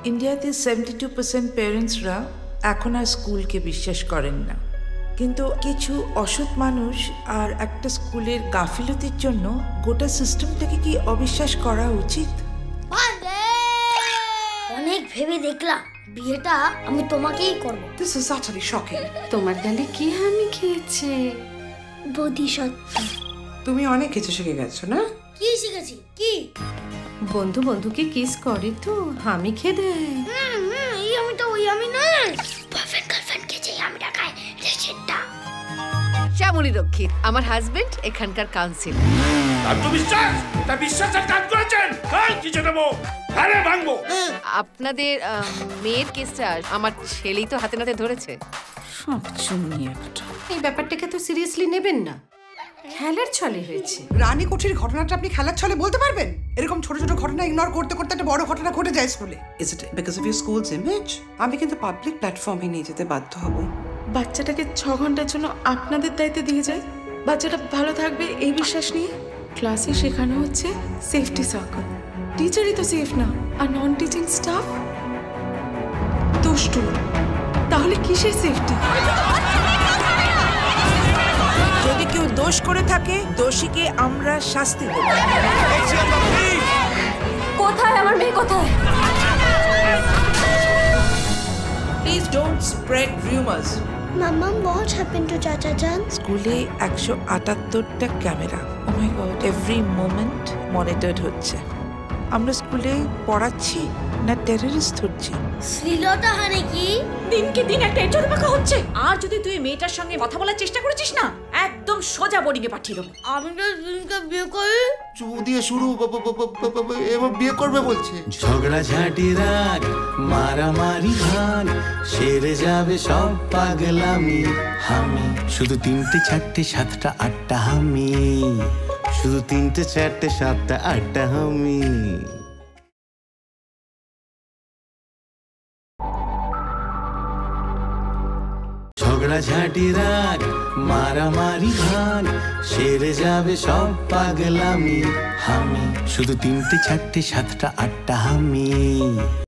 ইন্ডিয়াতে 72% প্যারেন্টসরা এখন আর স্কুলকে বিশ্বাস করেন না, কিন্তু কিছু অসৎ মানুষ আর একটা স্কুলের গাফিলতির জন্য গোটা সিস্টেমটাকে কি অবিশ্বাস করা উচিত? অনেক ভেবে দেখলাম বিয়েটা আমি তোমাকেই করব। This is utterly shocking. তোমার গালে কি হামি খেয়েছে? বোধিসত্ত্ব। তুমি অনেক কিছু শিখে গেছো না? কি শিখেছি? কি? বন্ধু বন্ধুকে কিস করে তো হামি খেয়ে দেয়। এই আমি তো ওই আমি না। বয়ফ্রেন্ড গার্লফ্রেন্ডকে যে আমি ডাকাই রেশিদটা। শ্যামলী রক্ষিত আমার হাজবেন্ড, এখানকার কাউন্সিলর। বিশ্বাসের কাজ করেছেন, কিছু দেবো, ভাঙবো। আপনাদের মেয়ের কেসটা আমার ছেলেই তো হাতে নাতে ধরেছে। সব চুমনি একটা। এই ব্যাপারটাকে তো সিরিয়াসলি নেবেন না, খেলার ছলে হয়েছে। রানী কোঠির ঘটনাটা আপনি খেলার ছলে বলতে পারবেন? এরকম ছোট ছোট ঘটনা ইগনোর করতে করতে একটা বড় ঘটনা ঘটে যায় স্কুলে। Is it because of your school's image? আমি কিন্তু পাবলিক প্ল্যাটফর্মে নিয়ে যেতে বাধ্য হব। বাচ্চাটাকে 6 ঘন্টার জন্য আপনাদের দায়িত্বে দিয়ে যায়, বাচ্চাটা ভালো থাকবে এই বিশ্বাস নিয়ে। ক্লাসে শেখানো হচ্ছে সেফটি সার্কেল, টিচারই তো সেফ না, আর নন টিচিং স্টাফ দুষ্টু, তাহলে কিসের সেফটি? যদি কেউ দোষ করে থাকে, দোষীকে আমরা শাস্তি দেব। কোথায় আমার মেয়ে, কোথায়? Please don't spread rumours. Mama, what happened to Chacha Jan? স্কুলে 178টা camera, oh my god, every moment monitored হচ্ছে। আমরা স্কুলে পড়াচ্ছি না টেররিস্ট ধরছি? শ্লীলতা হানে কি? দিনকে দিন একটা এঁচড় পাকা হচ্ছে। আর যদি তুই মেয়েটার সঙ্গে কথা বলার চেষ্টা করেছিস না, একদম সোজা বোর্ডিংয়ে পাঠিয়ে দেবো। আমি তো দিনকে বিয়ে করি। চু দিয়ে শুরু, এবার বিয়ে করবে বলছে। ঝগড়া ঝাঁটি রাগ, মারামারি ভাগ, সেরে যাবে সব পাগলামি। হামি শুধু 3টে 4টে 7টা 8টা হামি, শুধু 3টে 4টে 7টা 8টা হামি। ঝগড়া ঝাঁটি রাগ, মারামারি ভাগ, সেরে যাবে সব পাগলামি। হামি শুধু 3টে 4টে 7টা 8টা হামি।